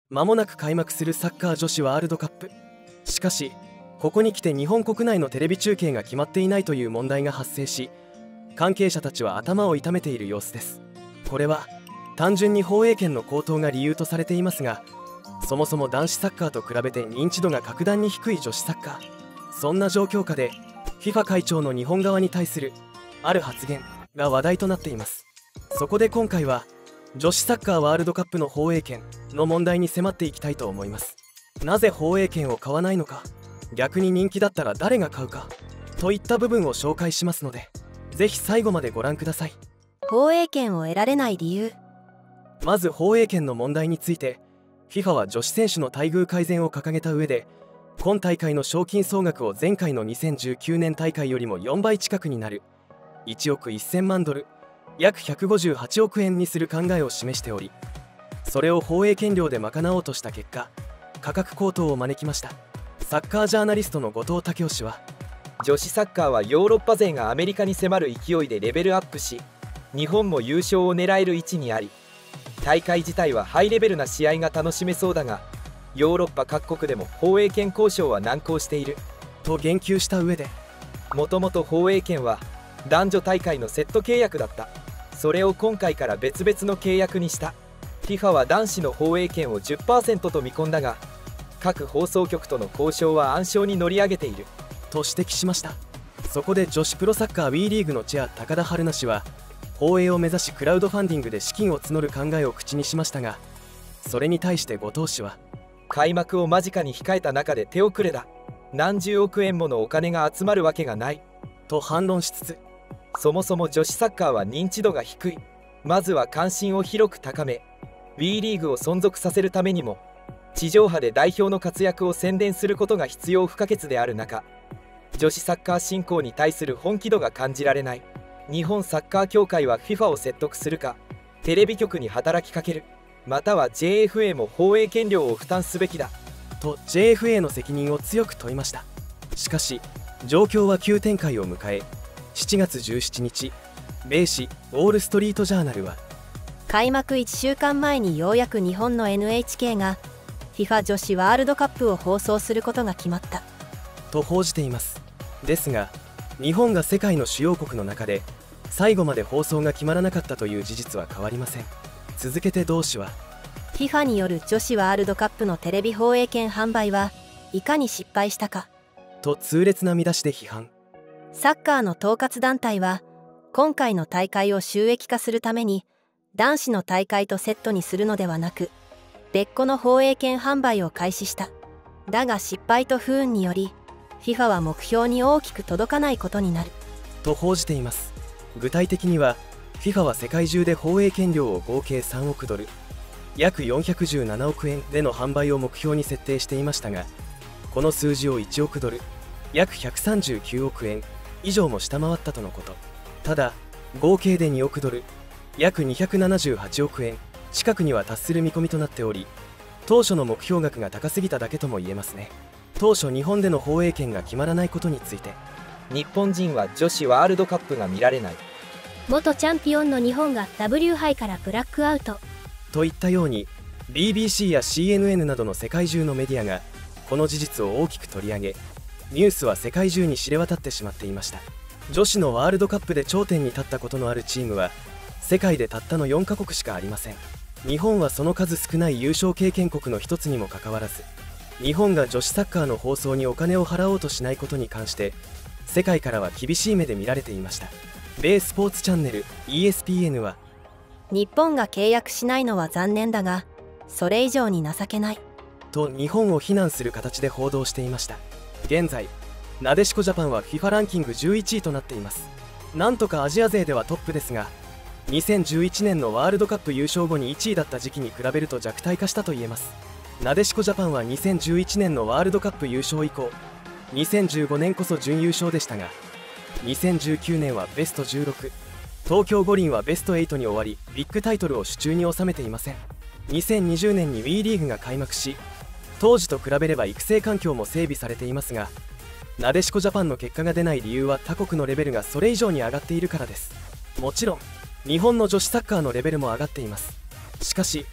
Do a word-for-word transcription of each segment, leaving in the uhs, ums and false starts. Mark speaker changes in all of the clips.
Speaker 1: 間もなく開幕するサッカー女子ワールドカップ。しかしここに来て日本国内のテレビ中継が決まっていないという問題が発生し、関係者たちは頭を痛めている様子です。これは単純に放映権の高騰が理由とされていますが、そもそも男子サッカーと比べて認知度が格段に低い女子サッカー。そんな状況下で フィファ 会長の日本側に対するある発言が話題となっています。そこで今回は女子サッカーワールドカップの放映権の問題に迫っていきたいと思います。なぜ放映権を買わないのか、逆に人気だったら誰が買うかといった部分を紹介しますので、ぜひ最後までご覧ください。
Speaker 2: 放映権を得られない理由。
Speaker 1: まず放映権の問題について、 フィファ は女子選手の待遇改善を掲げた上で、今大会の賞金総額を前回のにせんじゅうきゅうねん大会よりもよんばい近くになるいちおくせんまんドル、約ひゃくごじゅうはちおくえんにする考えを示しており、それを放映権料で賄おうとした結果、価格高騰を招きました。サッカージャーナリストの後藤武雄氏は、
Speaker 3: 女子サッカーはヨーロッパ勢がアメリカに迫る勢いでレベルアップし、日本も優勝を狙える位置にあり、大会自体はハイレベルな試合が楽しめそうだが、ヨーロッパ各国でも放映権交渉は難航している
Speaker 1: と言及した上で、
Speaker 3: もともと放映権は男女大会のセット契約だった。それを今回から別々の契約にした。 フィファ は男子の放映権を じゅっパーセント と見込んだが、各放送局との交渉は暗礁に乗り上げている
Speaker 1: と指摘しました。そこで女子プロサッカー ウィー リーグのチェア高田春菜氏は、放映を目指しクラウドファンディングで資金を募る考えを口にしましたが、それに対して後藤氏は、
Speaker 3: 開幕を間近に控えた中で手遅れだ、何十億円ものお金が集まるわけがない
Speaker 1: と反論しつつ、
Speaker 3: そもそも女子サッカーは認知度が低い。まずは関心を広く高め、 ウィー リーグを存続させるためにも地上波で代表の活躍を宣伝することが必要不可欠である中、女子サッカー振興に対する本気度が感じられない。日本サッカー協会は フィファ を説得するか、テレビ局に働きかける、または ジェイエフエー も放映権料を負担すべきだ
Speaker 1: と ジェイエフエー の責任を強く問いました。しかし状況は急展開を迎え、しちがつじゅうしちにち、米紙ウォール・ストリート・ジャーナルは、
Speaker 2: 開幕いっしゅうかんまえにようやく日本の エヌエイチケー が フィファ 女子ワールドカップを放送することが決まった
Speaker 1: と報じています。ですが日本が世界の主要国の中で最後まで放送が決まらなかったという事実は変わりません。続けて同氏は、
Speaker 2: フィファ による女子ワールドカップのテレビ放映権販売はいかに失敗したか
Speaker 1: と痛烈な見出しで批判。
Speaker 2: サッカーの統括団体は今回の大会を収益化するために男子の大会とセットにするのではなく、別個の放映権販売を開始した。だが失敗と不運により フィファ は目標に大きく届かないことになる
Speaker 1: と報じています。具体的には フィファ は世界中で放映権料を合計さんおくドル、約よんひゃくじゅうななおくえんでの販売を目標に設定していましたが、この数字をいちおくドル、約ひゃくさんじゅうきゅうおくえん以上も下回ったとのこと。ただ合計でにおくドル、約にひゃくななじゅうはちおくえん近くには達する見込みとなっており、当初の目標額が高すぎただけとも言えますね。当初日本での放映権が決まらないことについて、
Speaker 3: 日本人は女子ワールドカップが見られない、
Speaker 4: 元チャンピオンの日本が ダブリュー 杯からブラックアウト
Speaker 1: といったように ビービーシー や シーエヌエヌ などの世界中のメディアがこの事実を大きく取り上げ、ニュースは世界中に知れ渡ってしまっていました。女子のワールドカップで頂点に立ったことのあるチームは世界でたったのよんかこくしかありません。日本はその数少ない優勝経験国の一つにもかかわらず、日本が女子サッカーの放送にお金を払おうとしないことに関して世界からは厳しい目で見られていました。米スポーツチャンネル イーエスピーエヌ は、
Speaker 2: 日本が契約しないのは残念だがそれ以上に情けない
Speaker 1: と日本を非難する形で報道していました。現在なでしこジャパンは フィファ ランキングじゅういちいとなっています。なんとかアジア勢ではトップですが、にせんじゅういちねんのワールドカップ優勝後にいちいだった時期に比べると弱体化したと言えます。なでしこジャパンはにせんじゅういちねんのワールドカップ優勝以降、にせんじゅうごねんこそ準優勝でしたが、にせんじゅうきゅうねんはベストじゅうろく、東京五輪はベストはちに終わり、ビッグタイトルを手中に収めていません。にせんにじゅうねんに ウィー リーグが開幕し、当時と比べれば育成環境も整備されていますが、なでしこジャパンの結果が出ない理由は他国のレベルがそれ以上に上がっているからです。もちろん日本の女子サッカーのレベルも上がっています。しかし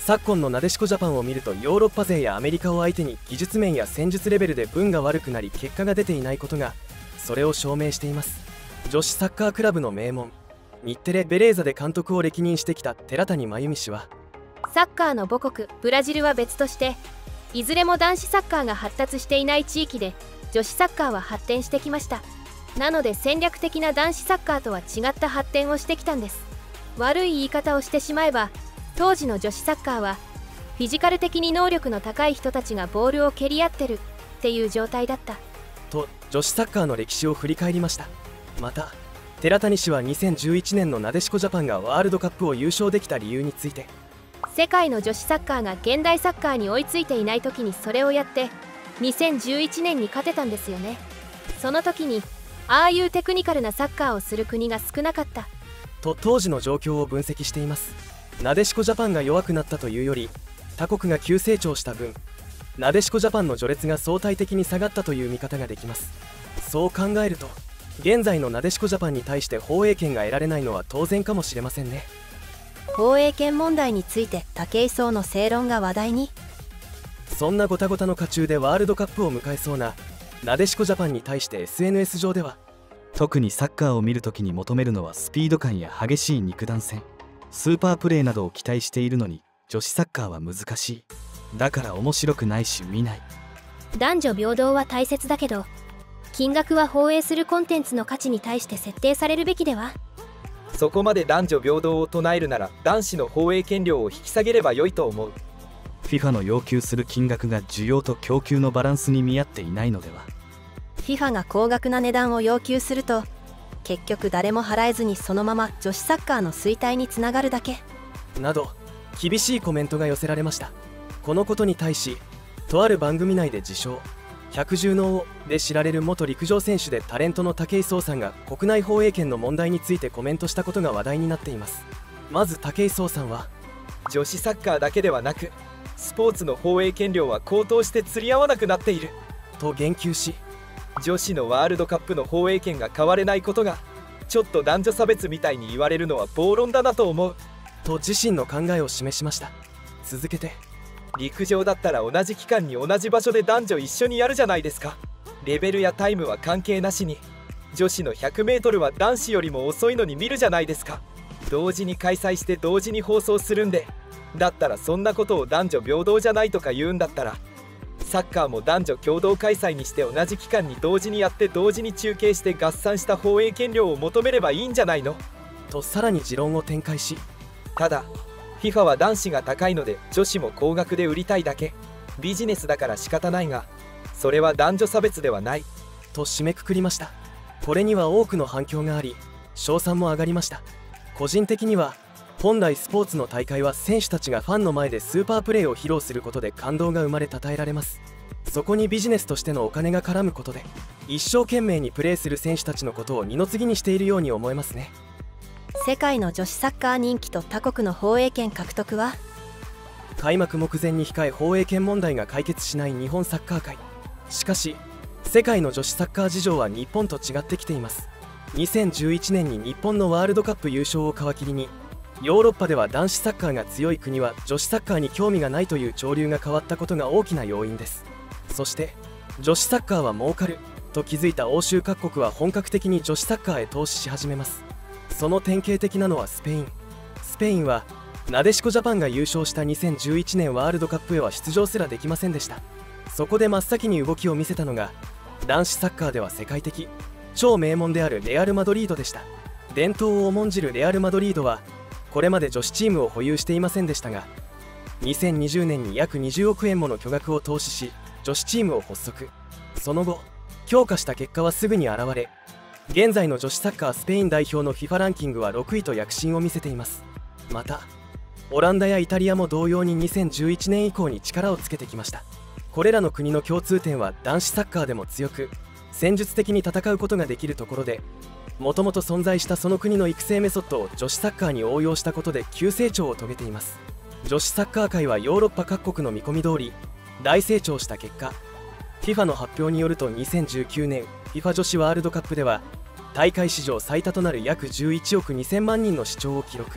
Speaker 1: 昨今のなでしこジャパンを見ると、ヨーロッパ勢やアメリカを相手に技術面や戦術レベルで分が悪くなり結果が出ていないことがそれを証明しています。女子サッカークラブの名門日テレベレーザで監督を歴任してきた寺谷真由美氏は、
Speaker 4: サッカーの母国ブラジルは別として、いずれも男子サッカーが発達していない地域で女子サッカーは発展してきました。なので戦略的な男子サッカーとは違った発展をしてきたんです。悪い言い方をしてしまえば、当時の女子サッカーはフィジカル的に能力の高い人たちがボールを蹴り合ってるっていう状態だった
Speaker 1: と女子サッカーの歴史を振り返りました。また寺谷氏はにせんじゅういちねんのなでしこジャパンがワールドカップを優勝できた理由について、
Speaker 4: 世界の女子サッカーが現代サッカーに追いついていない時にそれをやってにせんじゅういちねんに勝てたんですよね。その時にああいうテクニカルなサッカーをする国が少なかった
Speaker 1: と当時の状況を分析しています。なでしこジャパンが弱くなったというより、他国が急成長した分なでしこジャパンの序列が相対的に下がったという見方ができます。そう考えると現在のなでしこジャパンに対して放映権が得られないのは当然かもしれませんね。
Speaker 2: 放映権問題について武井壮の正論が話題に。
Speaker 1: そんなごたごたの渦中でワールドカップを迎えそうななでしこジャパンに対して エスエヌエス 上では、
Speaker 5: 特にサッカーを見るときに求めるのはスピード感や激しい肉弾戦、スーパープレーなどを期待しているのに女子サッカーは難しい。だから面白くないし見ない。
Speaker 4: 男女平等は大切だけど、金額は放映するコンテンツの価値に対して設定されるべきでは。
Speaker 3: そこまで男女平等を唱えるなら男子の放映権料を引き下げれば良いと思う。
Speaker 5: フィファ の要求する金額が需要と供給のバランスに見合っていないのでは。
Speaker 2: フィファ が高額な値段を要求すると結局誰も払えずにそのまま女子サッカーの衰退につながるだけ
Speaker 1: など厳しいコメントが寄せられました。このことに対し、とある番組内で自称百獣の王で知られる元陸上選手でタレントの武井壮さんが国内放映権の問題についてコメントしたことが話題になっています。まず武井壮さんは、
Speaker 3: 女子サッカーだけではなくスポーツの放映権料は高騰して釣り合わなくなっている
Speaker 1: と言及し、
Speaker 3: 女子のワールドカップの放映権が変われないことがちょっと男女差別みたいに言われるのは暴論だなと思う
Speaker 1: と自身の考えを示しました。続けて、
Speaker 3: 陸上だったら同じ期間に同じ場所で男女一緒にやるじゃないですか。レベルやタイムは関係なしに女子の ひゃくメートル は男子よりも遅いのに見るじゃないですか。同時に開催して同時に放送するんで、だったらそんなことを男女平等じゃないとか言うんだったら、サッカーも男女共同開催にして同じ期間に同時にやって同時に中継して合算した放映権料を求めればいいんじゃないの
Speaker 1: とさらに持論を展開し、
Speaker 3: ただ フィファ は男子が高いので女子も高額で売りたいだけ、ビジネスだから仕方ないがそれは男女差別ではない
Speaker 1: と締めくくりました。これには多くの反響があり、称賛も上がりました。個人的には本来スポーツの大会は選手たちがファンの前でスーパープレーを披露することで感動が生まれ称えられます。そこにビジネスとしてのお金が絡むことで一生懸命にプレーする選手たちのことを二の次にしているように思えますね。
Speaker 2: 世界の女子サッカー人気と他国の放映権獲得は。
Speaker 1: 開幕目前に控え放映権問題が解決しない日本サッカー界。しかし世界の女子サッカー事情は日本と違ってきています。にせんじゅういちねんに日本のワールドカップ優勝を皮切りに、ヨーロッパでは男子サッカーが強い国は女子サッカーに興味がないという潮流が変わったことが大きな要因です。そして女子サッカーは儲かると気づいた欧州各国は本格的に女子サッカーへ投資し始めます。その典型的なのはスペイン。スペインはなでしこジャパンが優勝したにせんじゅういちねんワールドカップへは出場すらできませんでした。そこで真っ先に動きを見せたのが男子サッカーでは世界的超名門であるレアル・マドリードでした。伝統を重んじるレアル・マドリードはこれまで女子チームを保有していませんでしたが、にせんにじゅうねんに約にじゅうおくえんもの巨額を投資し女子チームを発足。その後強化した結果はすぐに現れ、現在の女子サッカースペイン代表の フィファ ランキングはろくいと躍進を見せています。またオランダやイタリアも同様ににせんじゅういちねん以降に力をつけてきました。これらの国の共通点は男子サッカーでも強く戦術的に戦うことができるところで、もともと存在したその国の育成メソッドを女子サッカーに応用したことで急成長を遂げています。女子サッカー界はヨーロッパ各国の見込み通り大成長した結果、 フィファ の発表によるとにせんじゅうきゅうねん フィファ 女子ワールドカップでは大会史上最多となる約じゅういちおくにせんまんにんの視聴を記録。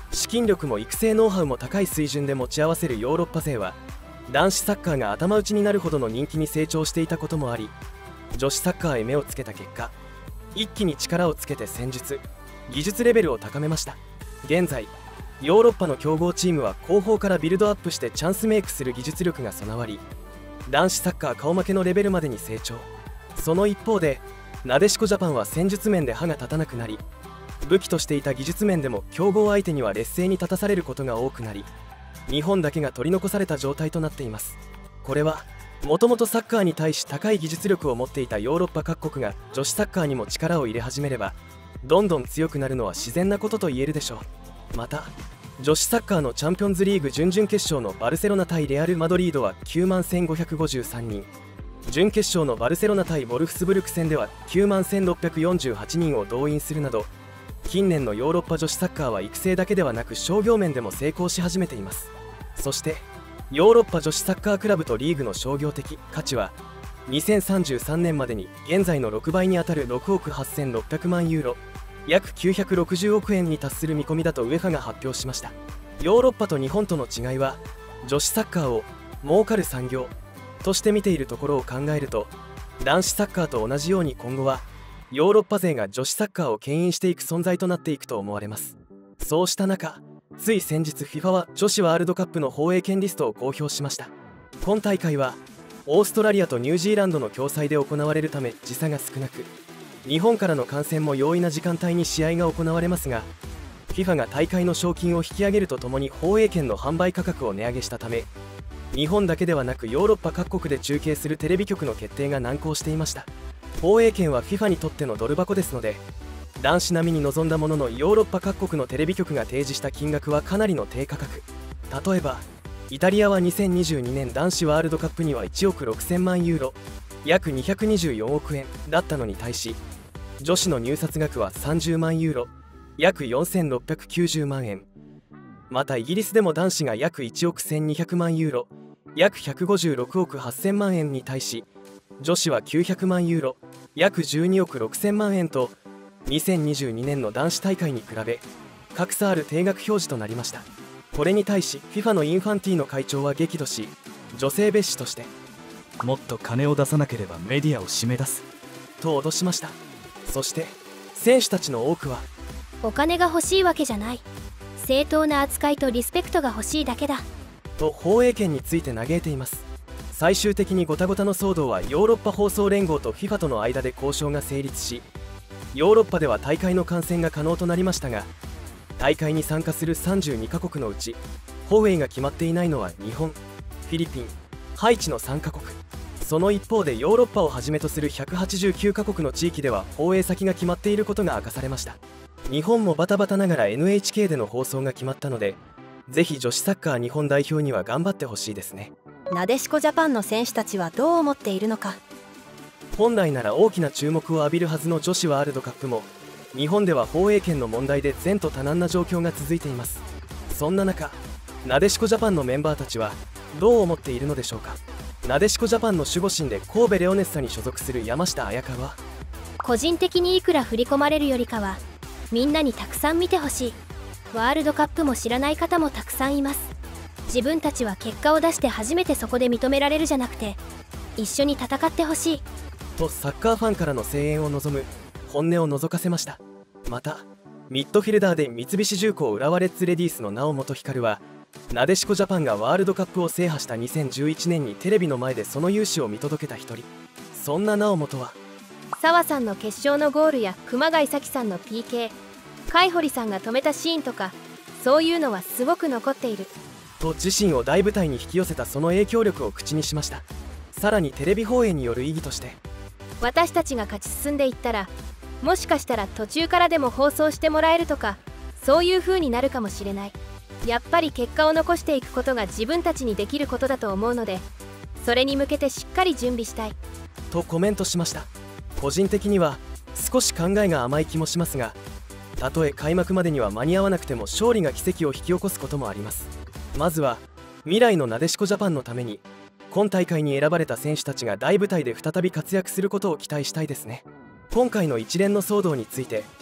Speaker 1: 資金力も育成ノウハウも高い水準で持ち合わせるヨーロッパ勢は男子サッカーが頭打ちになるほどの人気に成長していたこともあり、女子サッカーへ目をつけた結果、一気に力をつけて戦術技術レベルを高めました。現在ヨーロッパの強豪チームは後方からビルドアップしてチャンスメイクする技術力が備わり、男子サッカー顔負けのレベルまでに成長。その一方でなでしこジャパンは戦術面で歯が立たなくなり、武器としていた技術面でも強豪相手には劣勢に立たされることが多くなり、日本だけが取り残された状態となっています。これはもともとサッカーに対し高い技術力を持っていたヨーロッパ各国が女子サッカーにも力を入れ始めれば、どんどん強くなるのは自然なことと言えるでしょう。また女子サッカーのチャンピオンズリーグ準々決勝のバルセロナ対レアル・マドリードはきゅうまんせんごひゃくごじゅうさんにん、準決勝のバルセロナ対ボルフスブルク戦ではきゅうまんせんろっぴゃくよんじゅうはちにんを動員するなど、近年のヨーロッパ女子サッカーは育成だけではなく商業面でも成功し始めています。そしてヨーロッパ女子サッカークラブとリーグの商業的価値はにせんさんじゅうさんねんまでに現在のろくばいにあたるろくおくはっせんろっぴゃくまんユーロ、約きゅうひゃくろくじゅうおくえんに達する見込みだとウェファが発表しました。ヨーロッパと日本との違いは、女子サッカーを儲かる産業として見ているところを考えると、男子サッカーと同じように今後はヨーロッパ勢が女子サッカーを牽引していく存在となっていくと思われます。そうした中、つい先日 フィファ は女子ワールドカップの放映権リストを公表しました。今大会はオーストラリアとニュージーランドの共催で行われるため時差が少なく、日本からの観戦も容易な時間帯に試合が行われますが、 フィファ が大会の賞金を引き上げるとともに放映権の販売価格を値上げしたため、日本だけではなくヨーロッパ各国で中継するテレビ局の決定が難航していました。放映権は フィファ にとってのドル箱ですので、男子並みに臨んだもののヨーロッパ各国のテレビ局が提示した金額はかなりの低価格。例えばイタリアはにせんにじゅうにねん男子ワールドカップにはいちおくろくせんまんユーロ、約にひゃくにじゅうよんおくえんだったのに対し、女子の入札額はさんじゅうまんユーロ、約よんせんろっぴゃくきゅうじゅうまんえん。またイギリスでも男子が約いちおくせんにひゃくまんユーロ、約ひゃくごじゅうろくおくはっせんまんえんに対し、女子はきゅうひゃくまんユーロ、約じゅうにおくろくせんまんえんと、にせんにじゅうにねんの男子大会に比べ格差ある定額表示となりました。これに対し フィファ のインファンティーノ会長は激怒し、女性蔑視として
Speaker 5: もっと金を出さなければメディアを締め出す
Speaker 1: と脅しました。そして選手たちの多くは、
Speaker 4: お金が欲しいわけじゃない、正当な扱いとリスペクトが欲しいだけだ
Speaker 1: と放映権について嘆いています。最終的にゴタゴタの騒動はヨーロッパ放送連合と フィファ との間で交渉が成立し、ヨーロッパでは大会の観戦が可能となりましたが、大会に参加するさんじゅうにかこくのうち放映が決まっていないのは日本、フィリピン、ハイチのさんかこく。その一方でヨーロッパをはじめとするひゃくはちじゅうきゅうかこくの地域では放映先が決まっていることが明かされました。日本もバタバタながら エヌエイチケー での放送が決まったので、ぜひ女子サッカー日本代表には頑張ってほしいですね。
Speaker 2: なでしこジャパンの選手たちはどう思っているのか。
Speaker 1: 本来なら大きな注目を浴びるはずの女子ワールドカップも、日本では放映権の問題で前途多難な状況が続いています。そんな中、なでしこジャパンのメンバーたちはどう思っているのでしょうか。なでしこジャパンの守護神で神戸レオネッサに所属する山下彩香は、
Speaker 4: 個人的にいくら振り込まれるよりかはみんなにたくさん見てほしい。ワールドカップも知らない方もたくさんいます。自分たちは結果を出して初めてそこで認められるじゃなくて、一緒に戦ってほしい
Speaker 1: とサッカーファンからの声援を望む本音を覗かせました。またミッドフィルダーで三菱重工浦和レッズレディースの猶本光は、なでしこジャパンがワールドカップを制覇したにせんじゅういちねんにテレビの前でその雄姿を見届けた一人。そんな猶本は、
Speaker 4: 澤さんの決勝のゴールや熊谷紗希さんの ピーケー、 海堀さんが止めたシーンとか、そういうのはすごく残っている
Speaker 1: と自身を大舞台に引き寄せたその影響力を口にしました。さらにテレビ放映による意義として、
Speaker 4: 私たちが勝ち進んでいったら、もしかしたら途中からでも放送してもらえるとか、そういう風になるかもしれない。やっぱり結果を残していくことが自分たちにできることだと思うので、それに向けてしっかり準備したい
Speaker 1: とコメントしました。個人的には少し考えが甘い気もしますが、たとえ開幕までには間に合わなくても勝利が奇跡を引き起こすこともあります。まずは未来のなでしこジャパンのために、今大会に選ばれた選手たちが大舞台で再び活躍することを期待したいですね。今回の一連の騒動について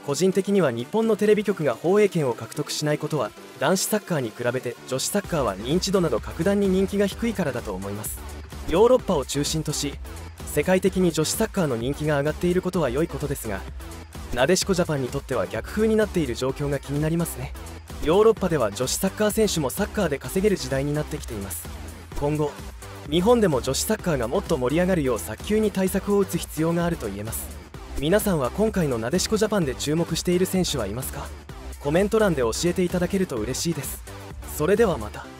Speaker 1: 個人的には日本のテレビ局が放映権を獲得しないことは男子サッカーに比べて女子サッカーは認知度など格段に人気が低いからだと思います。ヨーロッパを中心とし世界的に女子サッカーの人気が上がっていることは良いことですが、なでしこジャパンにとっては逆風になっている状況が気になりますね。ヨーロッパでは女子サッカー選手もサッカーで稼げる時代になってきています。今後日本でも女子サッカーがもっと盛り上がるよう早急に対策を打つ必要があると言えます。皆さんは今回のなでしこジャパンで注目している選手はいますか？コメント欄で教えていただけると嬉しいです。それではまた。